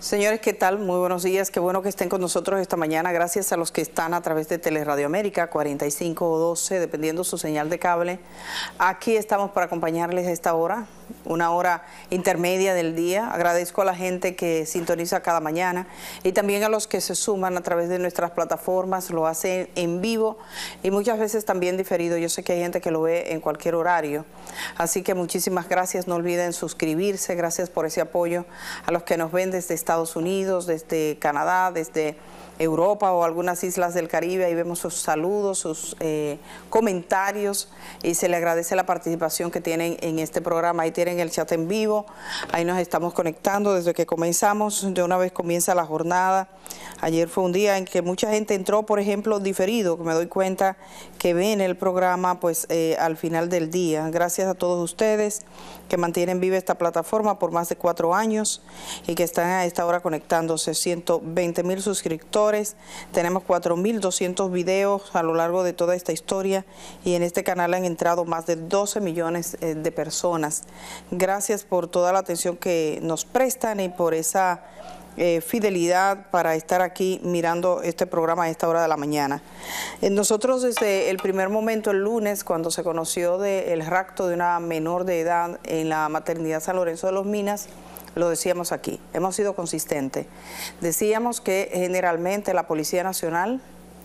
Señores, ¿qué tal? Muy buenos días. Qué bueno que estén con nosotros esta mañana. Gracias a los que están a través de Teleradio América, 45 o 12, dependiendo su señal de cable. Aquí estamos para acompañarles a esta hora, una hora intermedia del día. Agradezco a la gente que sintoniza cada mañana y también a los que se suman a través de nuestras plataformas, lo hacen en vivo y muchas veces también diferido. Yo sé que hay gente que lo ve en cualquier horario. Así que muchísimas gracias. No olviden suscribirse. Gracias por ese apoyo a los que nos ven desde Estados Unidos, desde Canadá, desde Europa o algunas islas del Caribe. Ahí vemos sus saludos, sus comentarios y se le agradece la participación que tienen en este programa. Ahí tienen el chat en vivo, ahí nos estamos conectando desde que comenzamos. De una vez comienza la jornada. Ayer fue un día en que mucha gente entró, por ejemplo, diferido, que me doy cuenta que ven el programa pues al final del día. Gracias a todos ustedes que mantienen viva esta plataforma por más de 4 años y que están a esta hora conectándose. 120,000 suscriptores, tenemos 4,200 videos a lo largo de toda esta historia y en este canal han entrado más de 12 millones de personas. Gracias por toda la atención que nos prestan y por esa fidelidad para estar aquí mirando este programa a esta hora de la mañana. Nosotros desde el primer momento, el lunes, cuando se conoció del rapto de una menor de edad en la maternidad San Lorenzo de los Minas, lo decíamos aquí, hemos sido consistentes. Decíamos que generalmente la Policía Nacional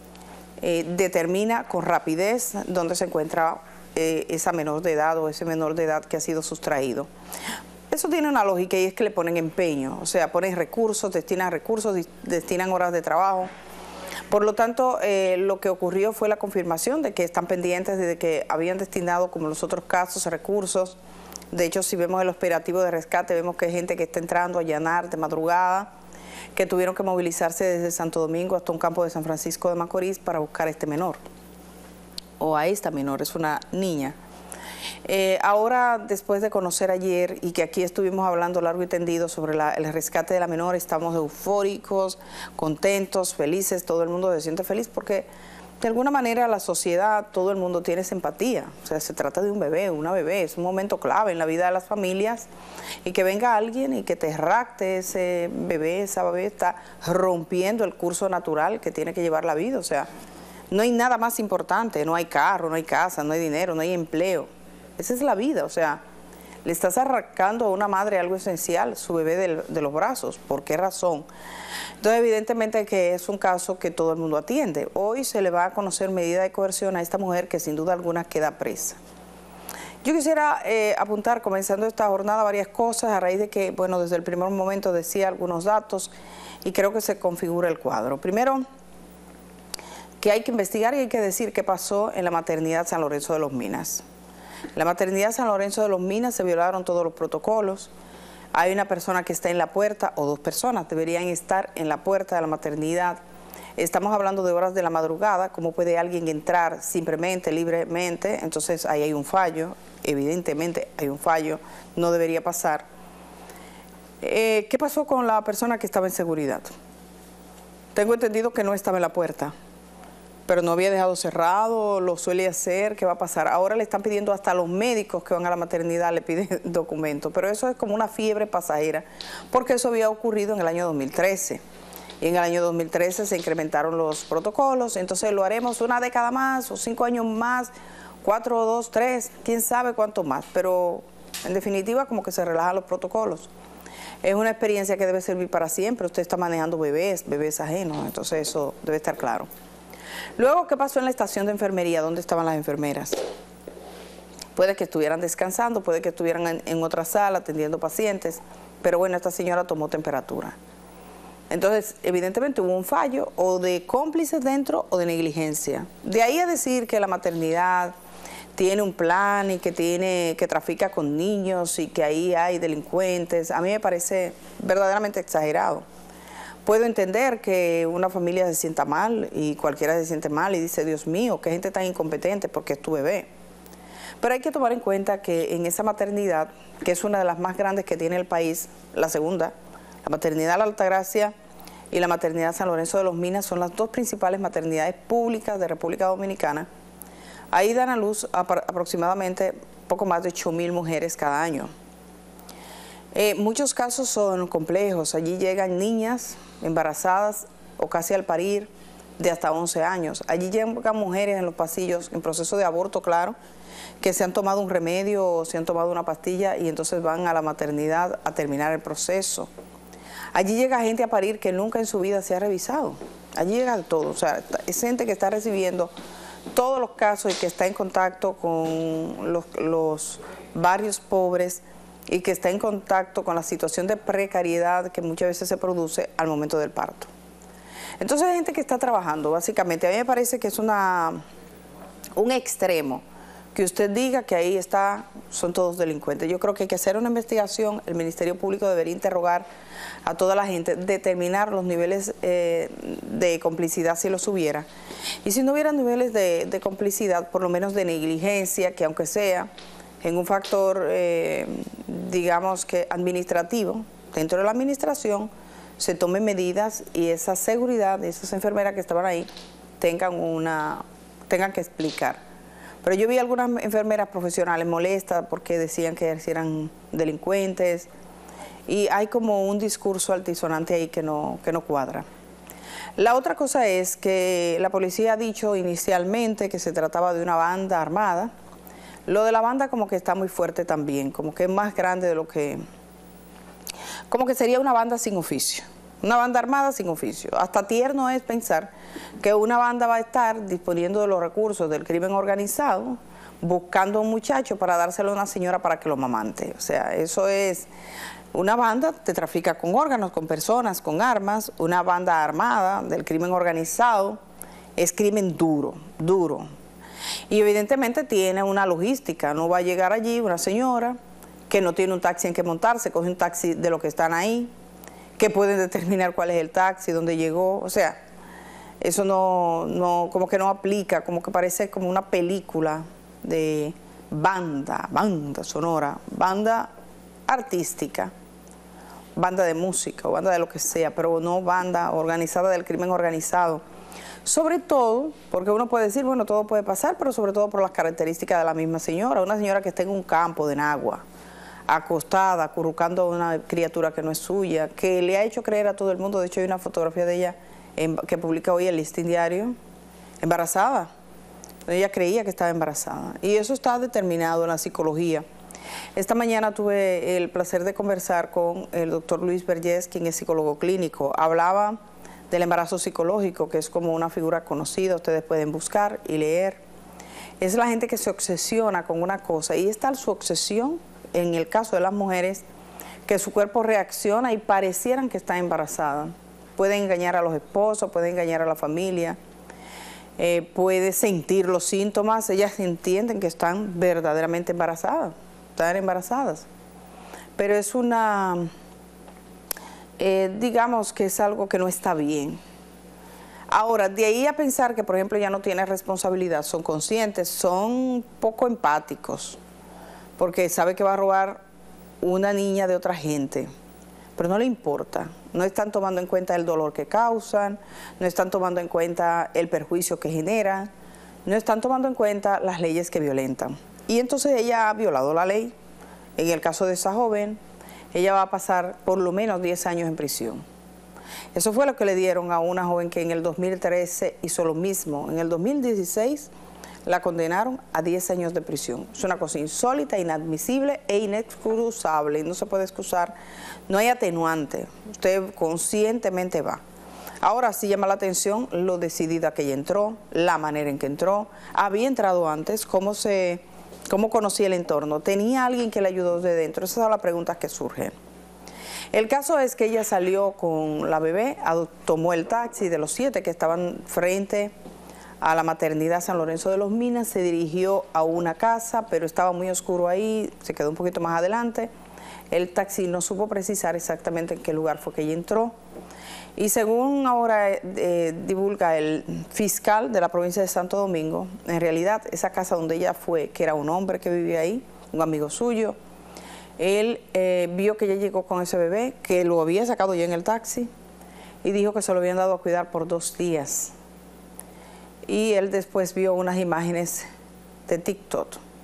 determina con rapidez dónde se encuentra esa menor de edad o ese menor de edad que ha sido sustraído. Eso tiene una lógica y es que le ponen empeño, o sea, ponen recursos, destinan horas de trabajo. Por lo tanto, lo que ocurrió fue la confirmación de que están pendientes de que habían destinado, como los otros casos, recursos. De hecho, si vemos el operativo de rescate, vemos que hay gente que está entrando a allanar de madrugada, que tuvieron que movilizarse desde Santo Domingo hasta un campo de San Francisco de Macorís para buscar a este menor, o a esta menor, es una niña. Ahora, después de conocer ayer y que aquí estuvimos hablando largo y tendido sobre el rescate de la menor, estamos eufóricos, contentos, felices, todo el mundo se siente feliz porque de alguna manera la sociedad, todo el mundo tiene esa empatía. O sea, se trata de un bebé, una bebé, es un momento clave en la vida de las familias y que venga alguien y que te rapte ese bebé, esa bebé está rompiendo el curso natural que tiene que llevar la vida. O sea, no hay nada más importante, no hay carro, no hay casa, no hay dinero, no hay empleo. Esa es la vida, o sea, le estás arrancando a una madre algo esencial, su bebé de los brazos. ¿Por qué razón? Entonces, evidentemente que es un caso que todo el mundo atiende. Hoy se le va a conocer medida de coerción a esta mujer que sin duda alguna queda presa. Yo quisiera apuntar, comenzando esta jornada, varias cosas a raíz de que, bueno, desde el primer momento decía algunos datos y creo que se configura el cuadro. Primero, que hay que investigar y hay que decir qué pasó en la maternidad San Lorenzo de los Minas. En la maternidad San Lorenzo de los Minas se violaron todos los protocolos. Hay una persona que está en la puerta, o 2 personas deberían estar en la puerta de la maternidad. Estamos hablando de horas de la madrugada. ¿Cómo puede alguien entrar simplemente, libremente? Entonces ahí hay un fallo, evidentemente hay un fallo, no debería pasar. ¿Qué pasó con la persona que estaba en seguridad? Tengo entendido que no estaba en la puerta, pero no había dejado cerrado, lo suele hacer. ¿Qué va a pasar? Ahora le están pidiendo hasta a los médicos que van a la maternidad, le piden documentos, pero eso es como una fiebre pasajera, porque eso había ocurrido en el año 2013, y en el año 2013 se incrementaron los protocolos. Entonces lo haremos una década más, o 5 años más, 4, 2, 3, quién sabe cuánto más, pero en definitiva como que se relajan los protocolos. Es una experiencia que debe servir para siempre. Usted está manejando bebés ajenos, entonces eso debe estar claro. Luego, ¿qué pasó en la estación de enfermería? ¿Dónde estaban las enfermeras? Puede que estuvieran descansando, puede que estuvieran en otra sala atendiendo pacientes, pero bueno, esta señora tomó temperatura. Entonces, evidentemente hubo un fallo o de cómplices dentro o de negligencia. De ahí a decir que la maternidad tiene un plan y que trafica con niños y que ahí hay delincuentes, a mí me parece verdaderamente exagerado. Puedo entender que una familia se sienta mal y cualquiera se siente mal y dice, Dios mío, qué gente tan incompetente porque es tu bebé. Pero hay que tomar en cuenta que en esa maternidad, que es una de las más grandes que tiene el país, la segunda, la maternidad La Altagracia y la maternidad San Lorenzo de los Minas son las 2 principales maternidades públicas de República Dominicana. Ahí dan a luz aproximadamente poco más de 8,000 mujeres cada año. Muchos casos son complejos. Allí llegan niñas embarazadas o casi al parir de hasta 11 años. Allí llegan mujeres en los pasillos en proceso de aborto, claro, que se han tomado un remedio o se han tomado una pastilla y entonces van a la maternidad a terminar el proceso. Allí llega gente a parir que nunca en su vida se ha revisado. Allí llega todo. O sea, es gente que está recibiendo todos los casos y que está en contacto con los barrios pobres y que está en contacto con la situación de precariedad que muchas veces se produce al momento del parto. Entonces hay gente que está trabajando, básicamente. A mí me parece que es un extremo que usted diga que ahí son todos delincuentes. Yo creo que hay que hacer una investigación, el Ministerio Público debería interrogar a toda la gente, determinar los niveles de complicidad si los hubiera. Y si no hubiera niveles de complicidad, por lo menos de negligencia, que aunque sea en un factor, digamos que administrativo, dentro de la administración, se tomen medidas y esa seguridad de esas enfermeras que estaban ahí tengan que explicar. Pero yo vi algunas enfermeras profesionales molestas porque decían que eran delincuentes y hay como un discurso altisonante ahí que no cuadra. La otra cosa es que la policía ha dicho inicialmente que se trataba de una banda armada. Lo de la banda como que está muy fuerte también, como que es más grande de lo que... Como que sería una banda sin oficio, una banda armada sin oficio. Hasta tierno es pensar que una banda va a estar disponiendo de los recursos del crimen organizado, buscando a un muchacho para dárselo a una señora para que lo mamante. O sea, eso es... Una banda te trafica con órganos, con personas, con armas. Una banda armada del crimen organizado es crimen duro, duro. Y evidentemente tiene una logística. No va a llegar allí una señora que no tiene un taxi en que montarse, coge un taxi de los que están ahí, que pueden determinar cuál es el taxi, dónde llegó. O sea, eso como que no aplica, como que parece como una película de banda sonora, banda artística, banda de música o banda de lo que sea, pero no banda organizada del crimen organizado. Sobre todo, porque uno puede decir, bueno, todo puede pasar, pero sobre todo por las características de la misma señora. Una señora que está en un campo de Nagua, acostada, acurrucando a una criatura que no es suya, que le ha hecho creer a todo el mundo. De hecho hay una fotografía de ella que publica hoy el Listín Diario, embarazada. Ella creía que estaba embarazada y eso está determinado en la psicología. Esta mañana tuve el placer de conversar con el doctor Luis Vergés, quien es psicólogo clínico. Hablaba del embarazo psicológico, que es como una figura conocida, ustedes pueden buscar y leer. Es la gente que se obsesiona con una cosa y es tal su obsesión, en el caso de las mujeres, que su cuerpo reacciona y parecieran que está embarazada. Puede engañar a los esposos, puede engañar a la familia, puede sentir los síntomas, ellas entienden que están verdaderamente embarazadas, están embarazadas. Pero es digamos que es algo que no está bien. Ahora, de ahí a pensar que, por ejemplo, ya no tiene responsabilidad, son conscientes, son poco empáticos, porque sabe que va a robar una niña de otra gente, pero no le importa. No están tomando en cuenta el dolor que causan, no están tomando en cuenta el perjuicio que generan, no están tomando en cuenta las leyes que violentan. Y entonces ella ha violado la ley. En el caso de esa joven, ella va a pasar por lo menos 10 años en prisión. Eso fue lo que le dieron a una joven que en el 2013 hizo lo mismo. En el 2016 la condenaron a 10 años de prisión. Es una cosa insólita, inadmisible e inexcusable. No se puede excusar, no hay atenuante. Usted conscientemente va. Ahora sí llama la atención lo decidida que ella entró, la manera en que entró. Había entrado antes, cómo conocía el entorno. ¿Tenía alguien que le ayudó de dentro? Esas son las preguntas que surgen. El caso es que ella salió con la bebé, tomó el taxi de los 7 que estaban frente a la maternidad San Lorenzo de los Minas, se dirigió a una casa, pero estaba muy oscuro ahí, se quedó un poquito más adelante. El taxi no supo precisar exactamente en qué lugar fue que ella entró. Y según ahora divulga el fiscal de la provincia de Santo Domingo, en realidad esa casa donde ella fue, que era un hombre que vivía ahí, un amigo suyo, él vio que ella llegó con ese bebé, que lo había sacado ya en el taxi, y dijo que se lo habían dado a cuidar por 2 días. Y él después vio unas imágenes de TikTok.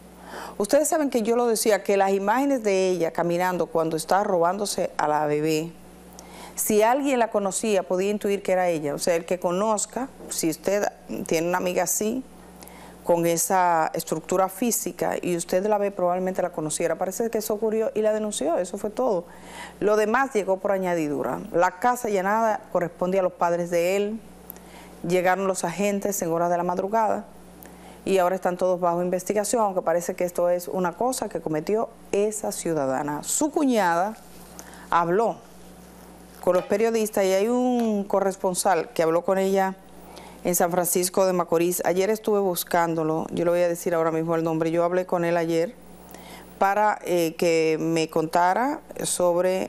Ustedes saben que yo lo decía, que las imágenes de ella caminando cuando estaba robándose a la bebé, si alguien la conocía, podía intuir que era ella. O sea, el que conozca, si usted tiene una amiga así, con esa estructura física, y usted la ve, probablemente la conociera. Parece que eso ocurrió y la denunció, eso fue todo. Lo demás llegó por añadidura. La casa allanada corresponde a los padres de él, llegaron los agentes en horas de la madrugada, y ahora están todos bajo investigación, aunque parece que esto es una cosa que cometió esa ciudadana. Su cuñada habló con los periodistas y hay un corresponsal que habló con ella en San Francisco de Macorís. Ayer estuve buscándolo, yo le voy a decir ahora mismo el nombre, yo hablé con él ayer para que me contara sobre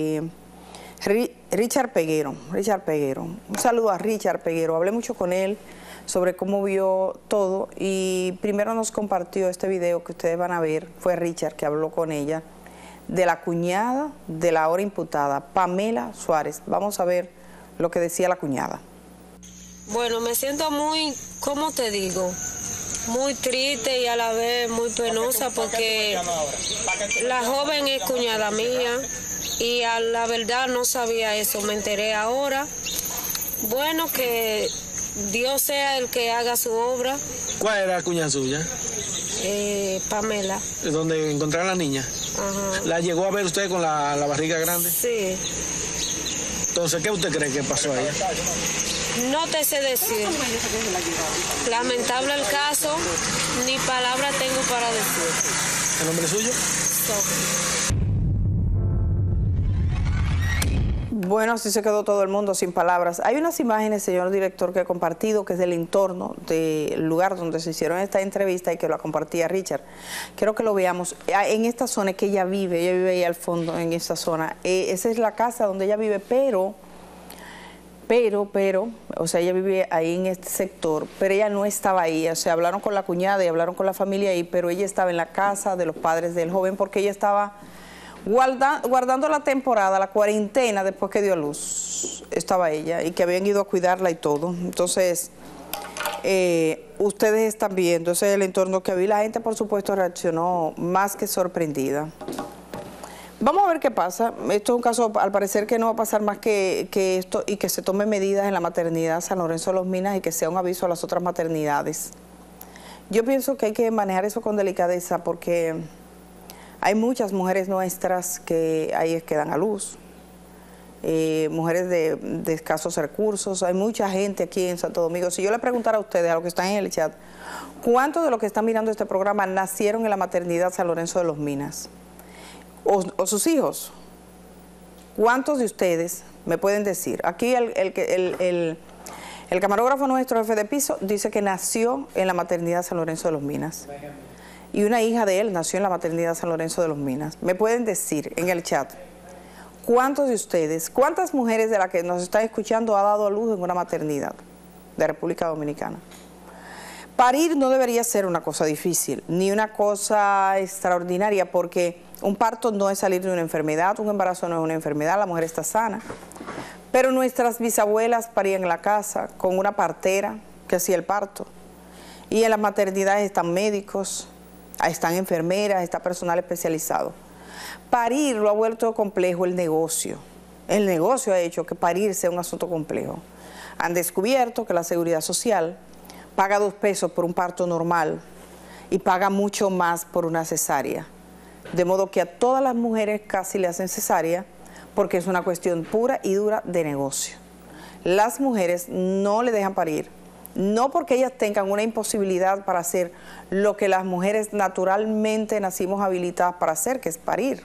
Richard Peguero. Un saludo a Richard Peguero, hablé mucho con él sobre cómo vio todo y primero nos compartió este video que ustedes van a ver, fue Richard que habló con ella, de la cuñada de la ahora imputada, Pamela Suárez. Vamos a ver lo que decía la cuñada. Bueno, me siento muy, ¿cómo te digo? Muy triste y a la vez muy penosa porque la joven es cuñada mía y a la verdad no sabía eso, me enteré ahora. Bueno, que Dios sea el que haga su obra. ¿Cuál era la cuñada suya? Pamela. ¿Dónde encontraron a la niña? Ajá. ¿La llegó a ver usted con la barriga grande? Sí. Entonces, ¿qué usted cree que pasó ahí? No te sé decir. Lamentable el caso, ni palabra tengo para decir. ¿El nombre suyo? Sophie. Bueno, así se quedó todo el mundo sin palabras. Hay unas imágenes, señor director, que he compartido, que es del entorno del lugar donde se hicieron esta entrevista y que lo compartía Richard. Quiero que lo veamos. En esta zona que ella vive ahí al fondo, en esta zona. Esa es la casa donde ella vive, pero, o sea, ella vive ahí en este sector, pero ella no estaba ahí. O sea, hablaron con la cuñada y hablaron con la familia ahí, pero ella estaba en la casa de los padres del joven porque ella estaba guardando la temporada, la cuarentena después que dio a luz. Estaba ella y que habían ido a cuidarla y todo. Entonces, ustedes están viendo, ese es el entorno que vi. La gente, por supuesto, reaccionó más que sorprendida. Vamos a ver qué pasa. Esto es un caso, al parecer, que no va a pasar más que esto y que se tomen medidas en la maternidad San Lorenzo de los Minas y que sea un aviso a las otras maternidades. Yo pienso que hay que manejar eso con delicadeza porque hay muchas mujeres nuestras que ahí quedan a luz, mujeres de escasos recursos, hay mucha gente aquí en Santo Domingo. Si yo le preguntara a ustedes, a los que están en el chat, ¿cuántos de los que están mirando este programa nacieron en la maternidad San Lorenzo de los Minas? O sus hijos. ¿Cuántos de ustedes me pueden decir? Aquí el camarógrafo nuestro, jefe de piso, dice que nació en la maternidad San Lorenzo de los Minas. Y una hija de él nació en la maternidad San Lorenzo de los Minas. ¿Me pueden decir en el chat cuántos de ustedes, cuántas mujeres de las que nos están escuchando ha dado a luz en una maternidad de República Dominicana? Parir no debería ser una cosa difícil, ni una cosa extraordinaria, porque un parto no es salir de una enfermedad, un embarazo no es una enfermedad, la mujer está sana. Pero nuestras bisabuelas parían en la casa con una partera que hacía el parto. Y en las maternidades están médicos, están enfermeras, está personal especializado. Parir lo ha vuelto complejo el negocio. El negocio ha hecho que parir sea un asunto complejo. Han descubierto que la Seguridad Social paga 2 pesos por un parto normal y paga mucho más por una cesárea. De modo que a todas las mujeres casi le hacen cesárea porque es una cuestión pura y dura de negocio. Las mujeres no le dejan parir, no porque ellas tengan una imposibilidad para hacer lo que las mujeres naturalmente nacimos habilitadas para hacer, que es parir,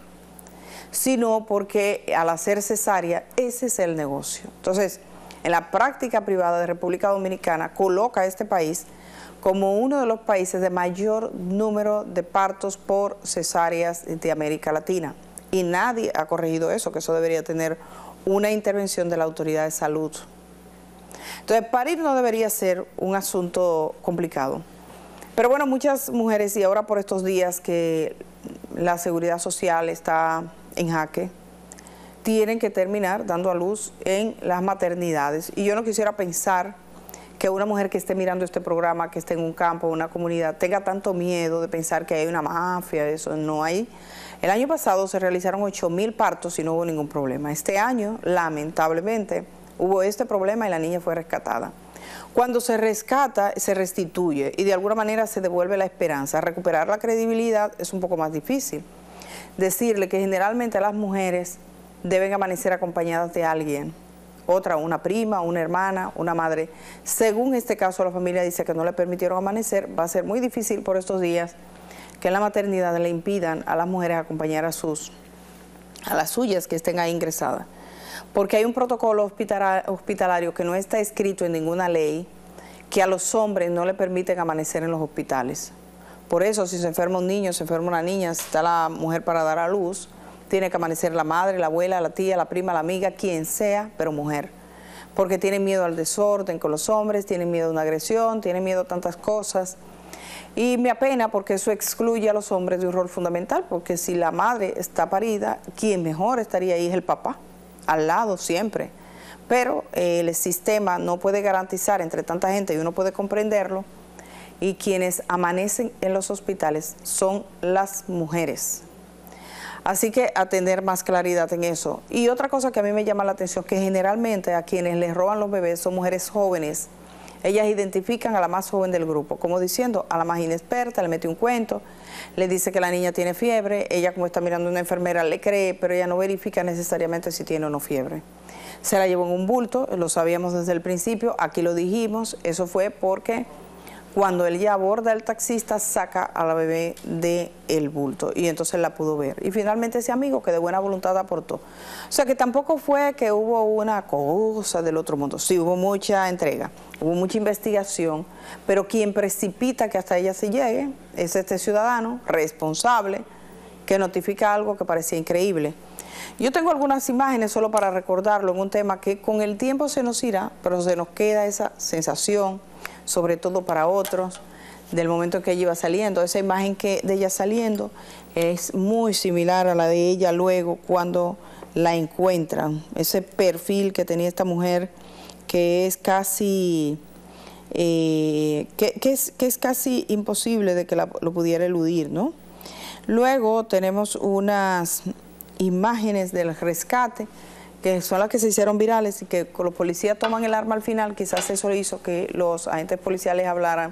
sino porque al hacer cesárea, ese es el negocio. Entonces, en la práctica privada de República Dominicana, coloca a este país como uno de los países de mayor número de partos por cesáreas de América Latina. Y nadie ha corregido eso, que eso debería tener una intervención de la autoridad de salud. Entonces, parir no debería ser un asunto complicado. Pero bueno, muchas mujeres, y ahora por estos días que la seguridad social está en jaque, tienen que terminar dando a luz en las maternidades. Y yo no quisiera pensar que una mujer que esté mirando este programa, que esté en un campo, en una comunidad, tenga tanto miedo de pensar que hay una mafia, eso no hay. El año pasado se realizaron 8,000 partos y no hubo ningún problema. Este año, lamentablemente, hubo este problema y la niña fue rescatada. Cuando se rescata, se restituye y de alguna manera se devuelve la esperanza. Recuperar la credibilidad es un poco más difícil. Decirle que generalmente las mujeres deben amanecer acompañadas de alguien, otra, una prima, una hermana, una madre. Según este caso, la familia dice que no le permitieron amanecer. Va a ser muy difícil por estos días que en la maternidad le impidan a las mujeres acompañar a las suyas que estén ahí ingresadas. Porque hay un protocolo hospitalario que no está escrito en ninguna ley, que a los hombres no le permiten amanecer en los hospitales. Por eso, si se enferma un niño, se enferma una niña, si está la mujer para dar a luz, tiene que amanecer la madre, la abuela, la tía, la prima, la amiga, quien sea, pero mujer. Porque tienen miedo al desorden con los hombres, tienen miedo a una agresión, tienen miedo a tantas cosas. Y me apena porque eso excluye a los hombres de un rol fundamental, porque si la madre está parida, quien mejor estaría ahí es el papá, al lado siempre. Pero el sistema no puede garantizar entre tanta gente, y uno puede comprenderlo, y quienes amanecen en los hospitales son las mujeres. Así que a tener más claridad en eso. Y otra cosa que a mí me llama la atención, que generalmente a quienes les roban los bebés son mujeres jóvenes. Ellas identifican a la más joven del grupo, como diciendo, a la más inexperta, le mete un cuento, le dice que la niña tiene fiebre, ella como está mirando a una enfermera le cree, pero ella no verifica necesariamente si tiene o no fiebre. Se la llevó en un bulto, lo sabíamos desde el principio, aquí lo dijimos, eso fue porque cuando él ya aborda el taxista, saca a la bebé del bulto y entonces la pudo ver. Y finalmente ese amigo que de buena voluntad aportó. O sea que tampoco fue que hubo una cosa del otro mundo. Sí, hubo mucha entrega, hubo mucha investigación, pero quien precipita que hasta ella se llegue es este ciudadano responsable que notifica algo que parecía increíble. Yo tengo algunas imágenes solo para recordarlo en un tema que con el tiempo se nos irá, pero se nos queda esa sensación, sobre todo para otros, del momento en que ella iba saliendo. Esa imagen de ella saliendo es muy similar a la de ella luego cuando la encuentran. Ese perfil que tenía esta mujer que es casi, que es casi imposible de que lo pudiera eludir, ¿no? Luego tenemos unas imágenes del rescate, que son las que se hicieron virales y que con los policías toman el arma al final. Quizás eso hizo que los agentes policiales hablaran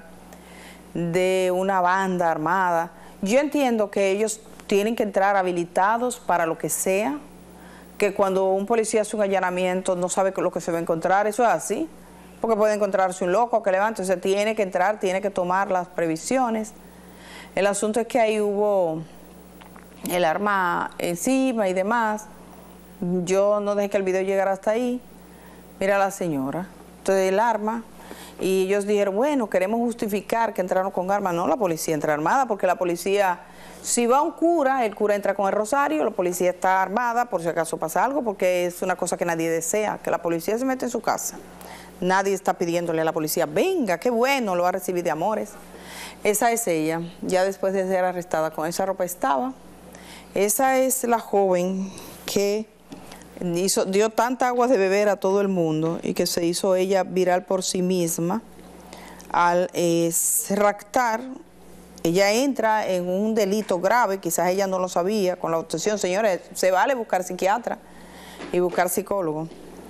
de una banda armada. Yo entiendo que ellos tienen que entrar habilitados para lo que sea, que cuando un policía hace un allanamiento no sabe lo que se va a encontrar, eso es así, porque puede encontrarse un loco que levante, entonces tiene que entrar, tiene que tomar las previsiones. El asunto es que ahí hubo el arma encima y demás. Yo no dejé que el video llegara hasta ahí. Mira a la señora. Entonces el arma, y ellos dijeron, bueno, queremos justificar que entraron con armas. No, la policía entra armada, porque la policía, si va un cura, el cura entra con el rosario, la policía está armada por si acaso pasa algo, porque es una cosa que nadie desea, que la policía se mete en su casa. Nadie está pidiéndole a la policía, venga, qué bueno, lo va a recibir de amores. Esa es ella, ya después de ser arrestada, con esa ropa estaba. Esa es la joven que dio tanta agua de beber a todo el mundo y que se hizo ella viral por sí misma al raptar. Ella entra en un delito grave, quizás ella no lo sabía, con la obsesión. Señores, se vale buscar psiquiatra y buscar psicólogo.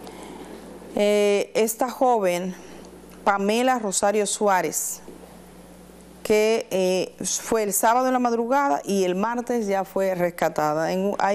Esta joven, Pamela Rosario Suárez, que fue el sábado en la madrugada y el martes ya fue rescatada.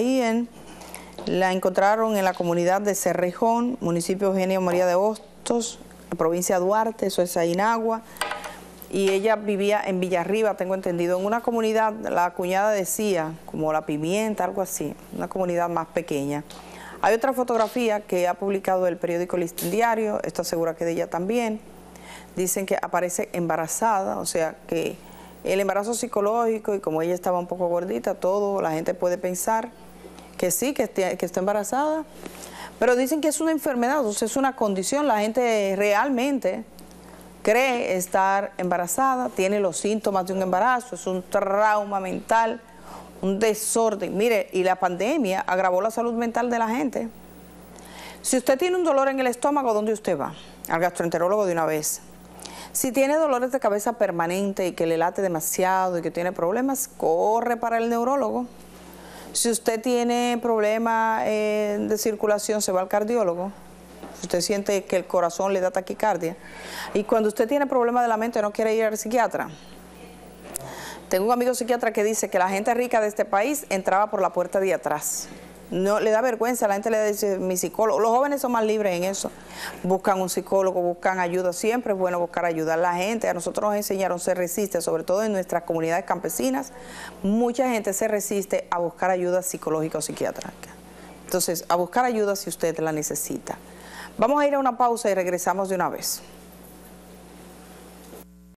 La encontraron en la comunidad de Cerrejón, municipio Eugenio María de Hostos, provincia de Duarte, eso es ahí en Agua. Y ella vivía en Villarriba, tengo entendido, en una comunidad, la cuñada decía, como La Pimienta, algo así, una comunidad más pequeña. Hay otra fotografía que ha publicado el periódico Listín Diario, esto asegura que de ella también. Dicen que aparece embarazada, o sea que el embarazo psicológico, y como ella estaba un poco gordita, la gente puede pensar que sí, que está embarazada, pero dicen que es una enfermedad, o sea, es una condición. La gente realmente cree estar embarazada, tiene los síntomas de un embarazo, es un trauma mental, un desorden. Mire, y la pandemia agravó la salud mental de la gente. Si usted tiene un dolor en el estómago, ¿dónde usted va? Al gastroenterólogo de una vez. Si tiene dolores de cabeza permanente y que le late demasiado y que tiene problemas, corre para el neurólogo. Si usted tiene problemas de circulación, se va al cardiólogo. Si usted siente que el corazón le da taquicardia. Y cuando usted tiene problemas de la mente, no quiere ir al psiquiatra. Tengo un amigo psiquiatra que dice que la gente rica de este país entraba por la puerta de atrás. No le da vergüenza, la gente le dice mi psicólogo. Los jóvenes son más libres en eso. Buscan un psicólogo, buscan ayuda. Siempre es bueno buscar ayuda a la gente. A nosotros nos enseñaron a ser resistentes, sobre todo en nuestras comunidades campesinas. Mucha gente se resiste a buscar ayuda psicológica o psiquiátrica. Entonces, a buscar ayuda si usted la necesita. Vamos a ir a una pausa y regresamos de una vez.